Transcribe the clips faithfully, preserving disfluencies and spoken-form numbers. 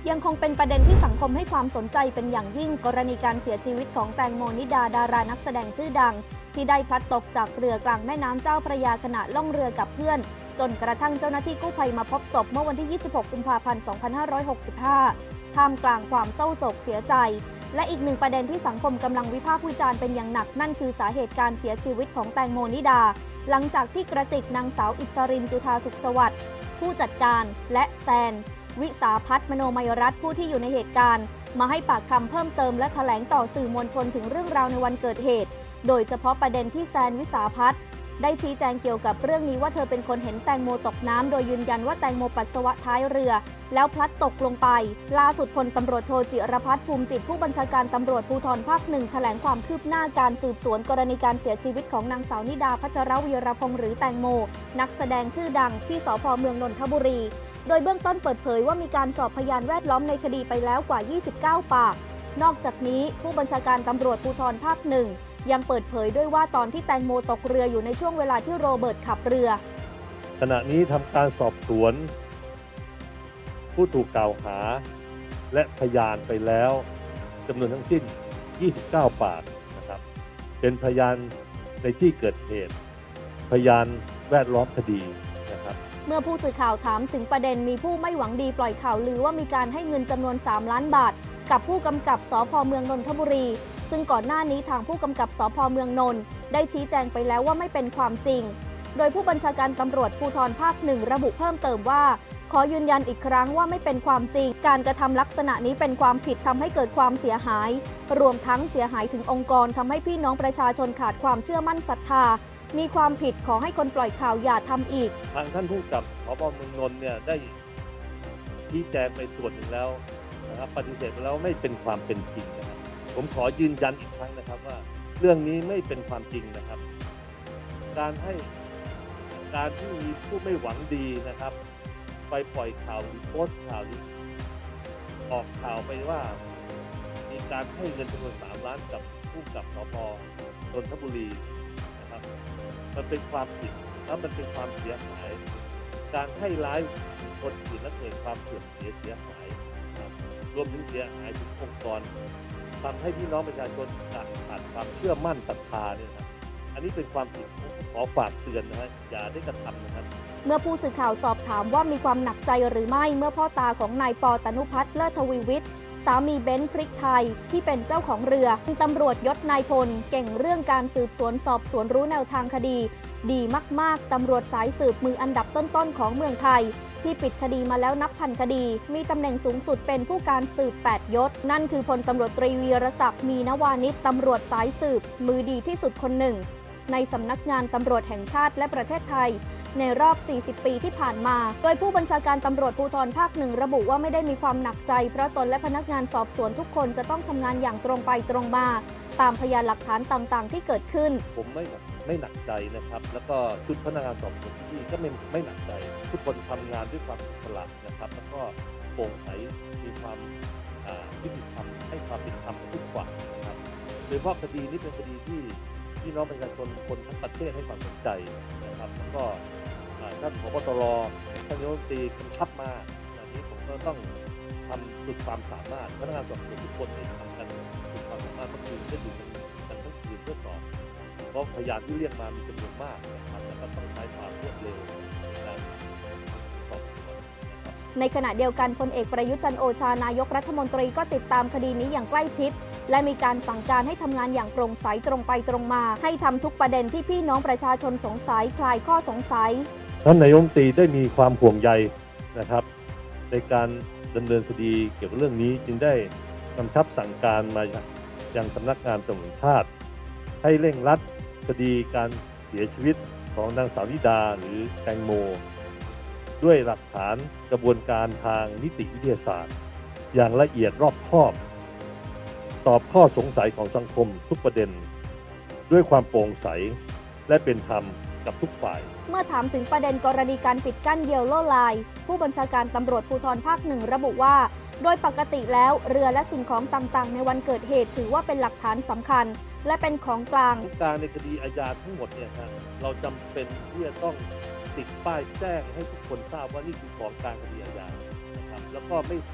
ยังคงเป็นประเด็นที่สังคมให้ความสนใจเป็นอย่างยิ่งกรณีการเสียชีวิตของแตงโมนิดาดารานักแสดงชื่อดังที่ได้พลัดตกจากเรือกลางแม่น้ำเจ้าพระยาขณะล่องเรือกับเพื่อนจนกระทั่งเจ้าหน้าที่กู้ภัยมาพบศพเมื่อวันที่ ยี่สิบหก กุมภาพันธ์ สองพันห้าร้อยหกสิบห้า ท่ามกลางความเศร้าโศกเสียใจและอีกหนึ่งประเด็นที่สังคมกำลังวิพากษ์วิจารณ์เป็นอย่างหนักนั่นคือสาเหตุการเสียชีวิตของแตงโมนิดาหลังจากที่กระติกนางสาวอิสรินจุฑาสุขสวัสดิ์ผู้จัดการและแซนวิสาพัฒน์มโนมยรัตน์ผู้ที่อยู่ในเหตุการณ์มาให้ปากคำเพิ่มเติมและแถลงต่อสื่อมวลชนถึงเรื่องราวในวันเกิดเหตุโดยเฉพาะประเด็นที่แซนวิสาพัฒน์ได้ชี้แจงเกี่ยวกับเรื่องนี้ว่าเธอเป็นคนเห็นแตงโมตกน้ำโดยยืนยันว่าแตงโมปัสสาวะท้ายเรือแล้วพลัดตกลงไปล่าสุดพลตำรวจโทจิรพัฒน์ภูมิจิตผู้บัญชาการตำรวจภูธรภาคหนึ่งแถลงความคืบหน้าการสืบสวนกรณีการเสียชีวิตของนางสาวนิดาพัชรวีรพงษ์หรือแตงโมนักแสดงชื่อดังที่สภ.เมืองนนทบุรีโดยเบื้องต้นเปิดเผยว่ามีการสอบพยานแวดล้อมในคดีไปแล้วกว่ายี่สิบเก้าปากนอกจากนี้ผู้บัญชาการตำรวจภูธรภาคหนึ่งยังเปิดเผยด้วยว่าตอนที่แตงโมตกเรืออยู่ในช่วงเวลาที่โรเบิร์ตขับเรือขณะนี้ทำการสอบสวนผู้ถูกกล่าวหาและพยานไปแล้วจำนวนทั้งสิ้นยี่สิบเก้าปากนะครับเป็นพยานในที่เกิดเหตุพยานแวดล้อมคดีนะครับเมื่อผู้สื่อข่าวถามถึงประเด็นมีผู้ไม่หวังดีปล่อยข่าวลือว่ามีการให้เงินจำนวนสามล้านบาทกับผู้กำกับสภ.เมืองนนทบุรีซึ่งก่อนหน้านี้ทางผู้กำกับสภ.เมืองนนท์ได้ชี้แจงไปแล้วว่าไม่เป็นความจริงโดยผู้บัญชาการตำรวจภูธรภาคหนึ่งระบุเพิ่มเติมว่าขอยืนยันอีกครั้งว่าไม่เป็นความจริงการกระทำลักษณะนี้เป็นความผิดทำให้เกิดความเสียหายรวมทั้งเสียหายถึงองค์กรทำให้พี่น้องประชาชนขาดความเชื่อมั่นศรัทธามีความผิดขอให้คนปล่อยข่าวอย่าทำอีกทางท่านผู้กำกับสภ.เมืองนนท์เนี่ยได้ชี้แจงไปส่วนหนึ่งแล้วนะครับปฏิเสธไปแล้วไม่เป็นความเป็นจริงนะครับผมขอยืนยันอีกครั้งนะครับว่าเรื่องนี้ไม่เป็นความจริงนะครับการให้การที่มีผู้ไม่หวังดีนะครับไปปล่อยข่าวหรือโพสต์ข่าวหรือออกข่าวไปว่ามีการให้เงินจำนวนสามล้านกับผู้กับสภ.นนทบุรีนะครับมันเป็นความผิดและมันเป็นความเสียหายการให้ร้ายคนอื่นและเกิดความเสื่อมเสียเสียหายรวมถึงเสียหายถึงองค์กรทำให้พี่น้องประชาชนขาดความเชื่อมั่นศรัทธาเนี่ยครับอันนี้เป็นความผิดขอฝากเตือนนะฮะอย่าได้กระทำนะครับเมื่อผู้สื่อข่าวสอบถามว่ามีความหนักใจหรือไม่เมื่อพ่อตาของนายปอตนุพัฒน์เลิศทวีวิทย์สามีเบนซ์พริกไทยที่เป็นเจ้าของเรือตำรวจยศนายพลเก่งเรื่องการสืบสวนสอบสวนรู้แนวทางคดีดีมากๆตำรวจสายสืบมืออันดับต้นๆของเมืองไทยที่ปิดคดีมาแล้วนับพันคดีมีตำแหน่งสูงสุดเป็นผู้การสืบแปดยศนั่นคือพลตำรวจตรีวีรศักดิ์มีนวานิชตำรวจสายสืบมือดีที่สุดคนหนึ่งในสำนักงานตำรวจแห่งชาติและประเทศไทยในรอบสี่สิบปีที่ผ่านมาโดยผู้บัญชาการตำรวจภูธรภาคหนึ่งระบุว่าไม่ได้มีความหนักใจเพราะตนและพนักงานสอบสวนทุกคนจะต้องทำงานอย่างตรงไปตรงมาตามพยานหลักฐานต่างๆที่เกิดขึ้นผมไม่ไม่หนักใจนะครับแล้วก็ชุดพนักงานสอบสวนที่ก็ไม่ไม่หนักใจทุกคนทำงานด้วยความอิสระนะครับแล้วก็โปร่งใสมีความยุติธรรมให้ความเป็นธรรมทุกฝ่ายนะครับโดยเฉพาะคดีนี้เป็นคดีที่พี่น้องประชาชนคนทั้งประเทศให้ความสนใจนะครับแล้วก็ท่านผบ.ตร.ท่านนายกรัฐมนตรีกำชับมาอันนี้ผมก็ต้องทำสุดความสามารถพนักงานสอบสวนทุกคนทำกันสุดความสามารถเมื่อคืนได้อยู่กันกันทั้งคืนเพื่อสอบเพราะพยานที่เรียกมามีจำนวนมากนะครับแล้วก็ต้องใช้ความรวดเร็วในการสอบสวนนะครับในขณะเดียวกันพลเอกประยุทธ์จันทร์โอชานายกรัฐมนตรีก็ติดตามคดีนี้อย่างใกล้ชิดและมีการสั่งการให้ทำงานอย่างโปร่งใสตรงไปตรงมาให้ทำทุกประเด็นที่พี่น้องประชาชนสงสัยคลายข้อสงสัยท่านนายกรัฐมนตรีได้มีความห่วงใยนะครับในการดำเนินคดีเกี่ยวกับเรื่องนี้จึงได้กำชับสั่งการมายังสำนักงานตำรวจแห่งชาติให้เร่งรัดคดีการเสียชีวิตของนางสาวนิดาหรือแตงโมด้วยหลักฐานกระบวนการทางนิติวิทยาศาสตร์อย่างละเอียดรอบคอบตอบข้อสงสัยของสังคมทุกประเด็นด้วยความโปร่งใสและเป็นธรรมกับทุกฝ่ายเมื่อถามถึงประเด็นกรณีการปิดกั้นเหยี่ยวโล่ลายผู้บัญชาการตำรวจภูธรภาคหนึ่งระบุว่าโดยปกติแล้วเรือและสิ่งของต่างๆในวันเกิดเหตุถือว่าเป็นหลักฐานสำคัญและเป็นของกลางทุกการในคดีอาญาทั้งหมดเนี่ยครับเราจำเป็นที่จะต้องติดป้ายแจ้งให้ทุกคนทราบว่านี่คือของกลางคดีอาญานะครับแล้วก็ไม่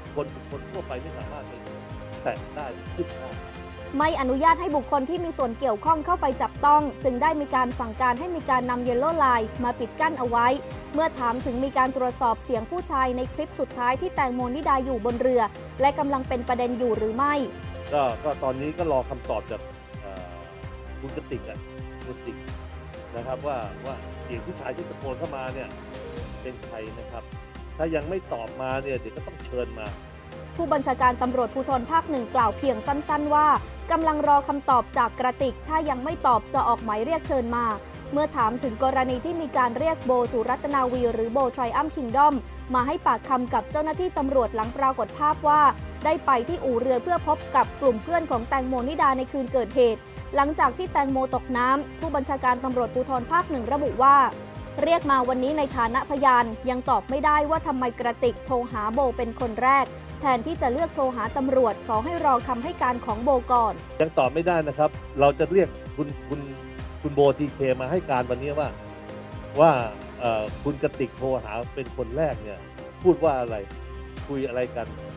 คลบุคคลทั่วไปไม่สามารถไปแตะได้ขึ้นได้ไม่อนุญาตให้บุคคลที่มีส่วนเกี่ยวข้องเข้าไปจับต้องจึงได้มีการสั่งการให้มีการนำเยลโล่ไลน์มาปิดกั้นเอาไว้เมื่อถามถึงมีการตรวจสอบเสียงผู้ชายในคลิปสุดท้ายที่แตงโมนิดาอยู่บนเรือและกำลังเป็นประเด็นอยู่หรือไม่ก็ก็ตอนนี้ก็รอคำตอบจากคุณกติกอ่ะคุณกติกนะครับว่าว่าเสียงผู้ชายที่ตะโกนเข้ามาเนี่ยเป็นใครนะครับถ้ายังไม่ตอบมาเนี่ยเดี๋ยวก็ต้องเชิญมาผู้บัญชาการตำรวจภูธรภาคหนึ่งกล่าวเพียงสั้นๆว่ากำลังรอคำตอบจากกระติกถ้ายังไม่ตอบจะออกหมายเรียกเชิญมาเมื่อถามถึงกรณีที่มีการเรียกโบสุรัตนาวีหรือโบไทรอัมคิงดอมมาให้ปากคำกับเจ้าหน้าที่ตำรวจหลังปรากฏภาพว่าได้ไปที่อู่เรือเพื่อพบกับกลุ่มเพื่อนของแตงโมนิดาในคืนเกิดเหตุหลังจากที่แตงโมตกน้ำผู้บัญชาการตำรวจภูธรภาคหนึ่งระบุว่าเรียกมาวันนี้ในฐานะพยานยังตอบไม่ได้ว่าทำไมกระติกโทรหาโบเป็นคนแรกแทนที่จะเลือกโทรหาตำรวจขอให้รอคำให้การของโบก่อนยังตอบไม่ได้นะครับเราจะเรียกคุณคุณคุณโบทีเคมาให้การวันนี้ว่าว่าคุณกติกโทรหาเป็นคนแรกเนี่ยพูดว่าอะไรคุยอะไรกัน